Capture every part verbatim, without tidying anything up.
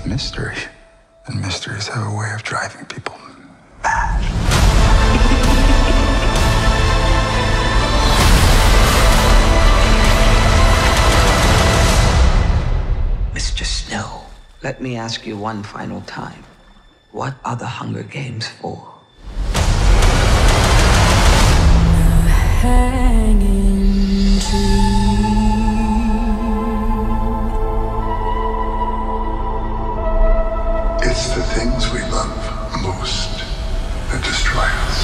mystery, and mysteries have a way of driving people mad. Mister Snow, let me ask you one final time. What are the Hunger Games for? Hanging tree. It's the things we love most that destroy us.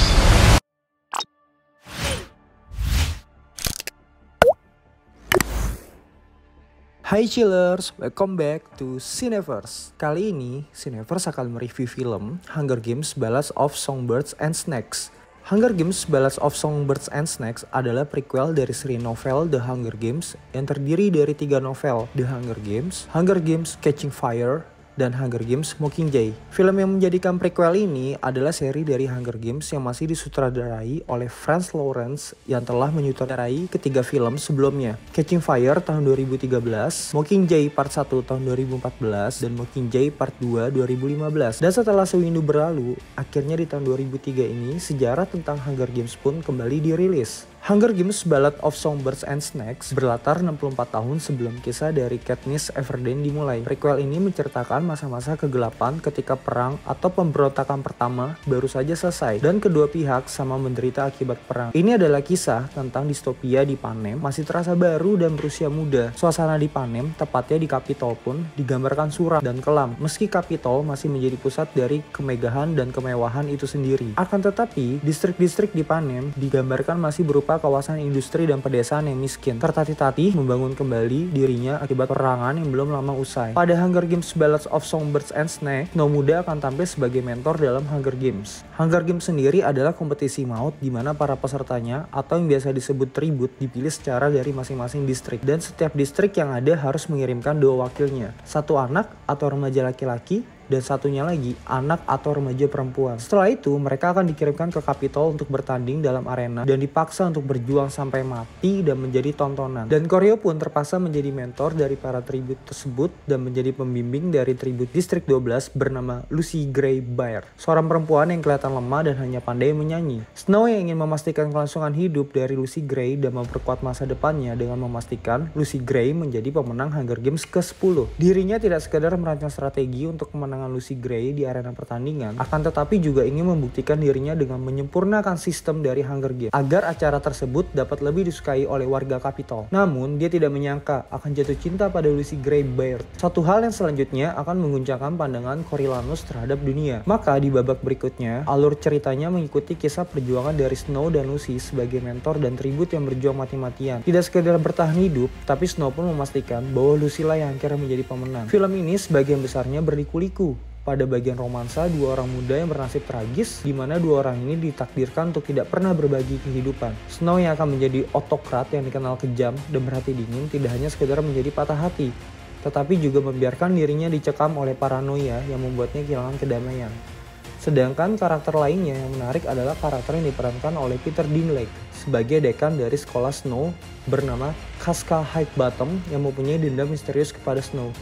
Hai chillers, welcome back to Cineverse. Kali ini, Cineverse akan mereview film Hunger Games: Ballads of Songbirds and Snakes. Hunger Games: Ballads of Songbirds and Snakes adalah prequel dari seri novel The Hunger Games yang terdiri dari tiga novel, The Hunger Games, Hunger Games Catching Fire, dan Hunger Games Mockingjay. Film yang menjadikan prequel ini adalah seri dari Hunger Games yang masih disutradarai oleh Franz Lawrence yang telah menyutradarai ketiga film sebelumnya. Catching Fire tahun dua ribu tiga belas, Mockingjay Part satu tahun dua ribu empat belas, dan Mockingjay Part dua dua ribu lima belas. Dan setelah sewindu berlalu, akhirnya di tahun dua ribu tiga ini sejarah tentang Hunger Games pun kembali dirilis. Hunger Games: Ballad of Songbirds and Snakes berlatar enam puluh empat tahun sebelum kisah dari Katniss Everdeen dimulai. Prequel ini menceritakan masa-masa kegelapan ketika perang atau pemberontakan pertama baru saja selesai dan kedua pihak sama menderita akibat perang. Ini adalah kisah tentang distopia di Panem masih terasa baru dan berusia muda. Suasana di Panem, tepatnya di Capitol pun digambarkan suram dan kelam meski Capitol masih menjadi pusat dari kemegahan dan kemewahan itu sendiri. Akan tetapi, distrik-distrik di Panem digambarkan masih berupa kawasan industri dan pedesaan yang miskin, tertatih-tatih membangun kembali dirinya akibat perangan yang belum lama usai. Pada Hunger Games: Ballads of Songbirds and Snakes, Snow muda akan tampil sebagai mentor dalam Hunger Games. Hunger Games sendiri adalah kompetisi maut di mana para pesertanya atau yang biasa disebut tribut dipilih secara dari masing-masing distrik, dan setiap distrik yang ada harus mengirimkan dua wakilnya, satu anak atau remaja laki-laki dan satunya lagi anak atau remaja perempuan. Setelah itu mereka akan dikirimkan ke Capitol untuk bertanding dalam arena dan dipaksa untuk berjuang sampai mati dan menjadi tontonan. Dan Koryo pun terpaksa menjadi mentor dari para tribut tersebut dan menjadi pembimbing dari tribut distrik dua belas bernama Lucy Gray Baird, seorang perempuan yang kelihatan lemah dan hanya pandai menyanyi. Snow yang ingin memastikan kelangsungan hidup dari Lucy Gray dan memperkuat masa depannya dengan memastikan Lucy Gray menjadi pemenang Hunger Games ke sepuluh. Dirinya tidak sekadar merancang strategi untuk kemenangan Lucy Gray di arena pertandingan, akan tetapi juga ingin membuktikan dirinya dengan menyempurnakan sistem dari Hunger Games agar acara tersebut dapat lebih disukai oleh warga Capitol. Namun, dia tidak menyangka akan jatuh cinta pada Lucy Gray Baird. Satu hal yang selanjutnya akan mengguncangkan pandangan Coriolanus terhadap dunia. Maka di babak berikutnya, alur ceritanya mengikuti kisah perjuangan dari Snow dan Lucy sebagai mentor dan tribut yang berjuang mati-matian. Tidak sekedar bertahan hidup, tapi Snow pun memastikan bahwa Lucy lah yang akhirnya menjadi pemenang. Film ini sebagian besarnya berliku-liku pada bagian romansa dua orang muda yang bernasib tragis, di mana dua orang ini ditakdirkan untuk tidak pernah berbagi kehidupan. Snow yang akan menjadi otokrat yang dikenal kejam dan berhati dingin tidak hanya sekedar menjadi patah hati, tetapi juga membiarkan dirinya dicekam oleh paranoia yang membuatnya kehilangan kedamaian. Sedangkan karakter lainnya yang menarik adalah karakter yang diperankan oleh Peter Dinklage sebagai dekan dari sekolah Snow bernama Casca Hightbottom yang mempunyai dendam misterius kepada Snow.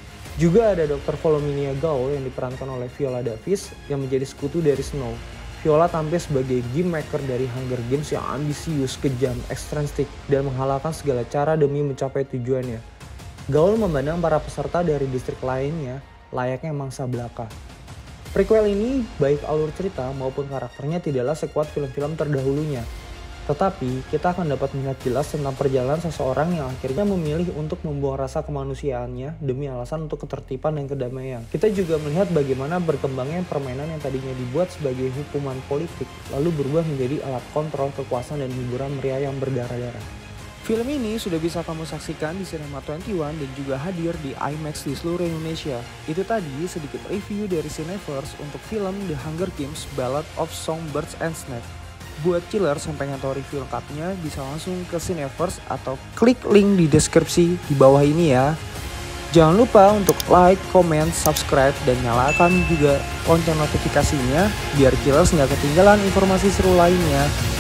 Juga ada dokter Volumnia Gaul yang diperankan oleh Viola Davis yang menjadi sekutu dari Snow. Viola tampil sebagai game maker dari Hunger Games yang ambisius, kejam, ekstremistik, dan menghalalkan segala cara demi mencapai tujuannya. Gaul memandang para peserta dari distrik lainnya layaknya mangsa belaka. Prequel ini, baik alur cerita maupun karakternya tidaklah sekuat film-film terdahulunya. Tetapi, kita akan dapat melihat jelas tentang perjalanan seseorang yang akhirnya memilih untuk membuang rasa kemanusiaannya demi alasan untuk ketertiban dan kedamaian. Kita juga melihat bagaimana berkembangnya permainan yang tadinya dibuat sebagai hukuman politik, lalu berubah menjadi alat kontrol kekuasaan dan hiburan meriah yang berdarah-darah. Film ini sudah bisa kamu saksikan di Cinema dua puluh satu dan juga hadir di IMAX di seluruh Indonesia. Itu tadi sedikit review dari Cineverse untuk film The Hunger Games: Ballad of Songbirds and Snakes. Buat chiller sampai pengen tahu review lengkapnya bisa langsung ke Cineverse atau klik link di deskripsi di bawah ini ya. Jangan lupa untuk like, comment, subscribe, dan nyalakan juga lonceng notifikasinya biar chillers nggak ketinggalan informasi seru lainnya.